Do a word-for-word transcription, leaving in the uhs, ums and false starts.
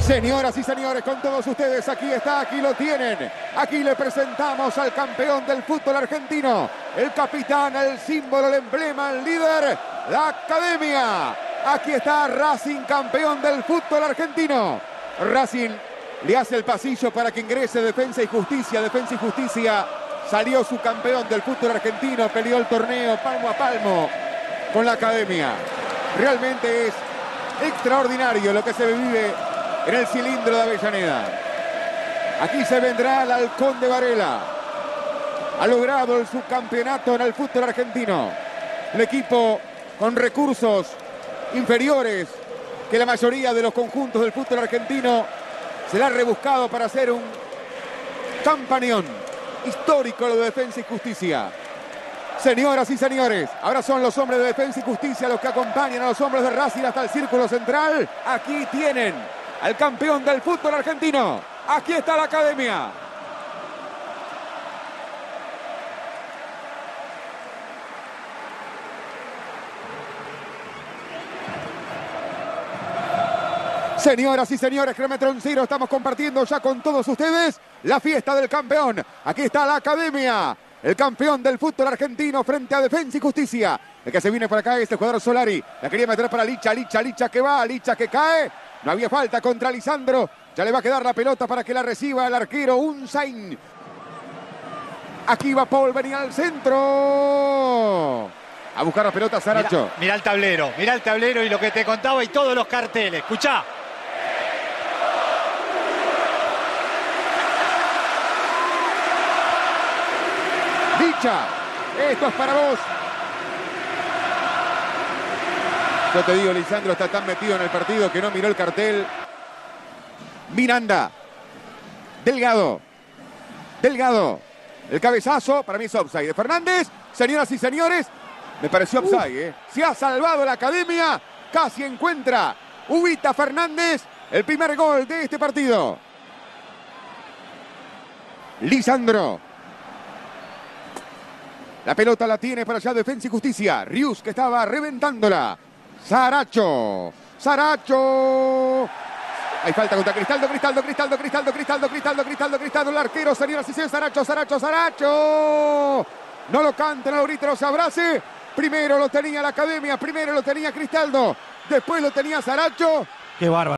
Señoras y señores, con todos ustedes, aquí está, aquí lo tienen. Aquí le presentamos al campeón del fútbol argentino, el capitán, el símbolo, el emblema, el líder, la academia. Aquí está Racing, campeón del fútbol argentino. Racing le hace el pasillo para que ingrese Defensa y Justicia. Defensa y Justicia salió su campeón del fútbol argentino, peleó el torneo palmo a palmo con la academia. Realmente es extraordinario lo que se vive en el cilindro de Avellaneda. Aquí se vendrá el Halcón de Varela. Ha logrado el subcampeonato en el fútbol argentino. El equipo con recursos inferiores que la mayoría de los conjuntos del fútbol argentino se la ha rebuscado para hacer un campañón histórico lo de Defensa y Justicia. Señoras y señores, ahora son los hombres de Defensa y Justicia los que acompañan a los hombres de Racing hasta el círculo central. Aquí tienen al campeón del fútbol argentino. Aquí está la academia. Señoras y señores, Kilómetro Cero, estamos compartiendo ya con todos ustedes la fiesta del campeón. Aquí está la academia. El campeón del fútbol argentino frente a Defensa y Justicia. El que se viene por acá es el jugador Solari. La quería meter para Licha, Licha, Licha que va, Licha que cae. No había falta contra Lisandro. Ya le va a quedar la pelota para que la reciba el arquero Unzain. Aquí va Paul, venía al centro. A buscar la pelota Saracho. Mirá, mirá el tablero, mirá el tablero y lo que te contaba y todos los carteles. Escuchá. Licha, esto es para vos. Yo te digo, Lisandro está tan metido en el partido que no miró el cartel. Miranda. Delgado. Delgado. El cabezazo, para mí es offside. De Fernández, señoras y señores, me pareció offside. ¿eh? Se ha salvado la academia. Casi encuentra Ubita Fernández el primer gol de este partido. Lisandro. La pelota la tiene para allá Defensa y Justicia. Rius que estaba reventándola. Saracho. Saracho. Hay falta contra Cristaldo, Cristaldo, Cristaldo, Cristaldo, Cristaldo, Cristaldo, Cristaldo, Cristaldo. El arquero, señoras y señores, Saracho, Saracho, Saracho. No lo cante, no lo grite, no se abrace. Primero lo tenía la academia, primero lo tenía Cristaldo. Después lo tenía Saracho. Qué bárbaro.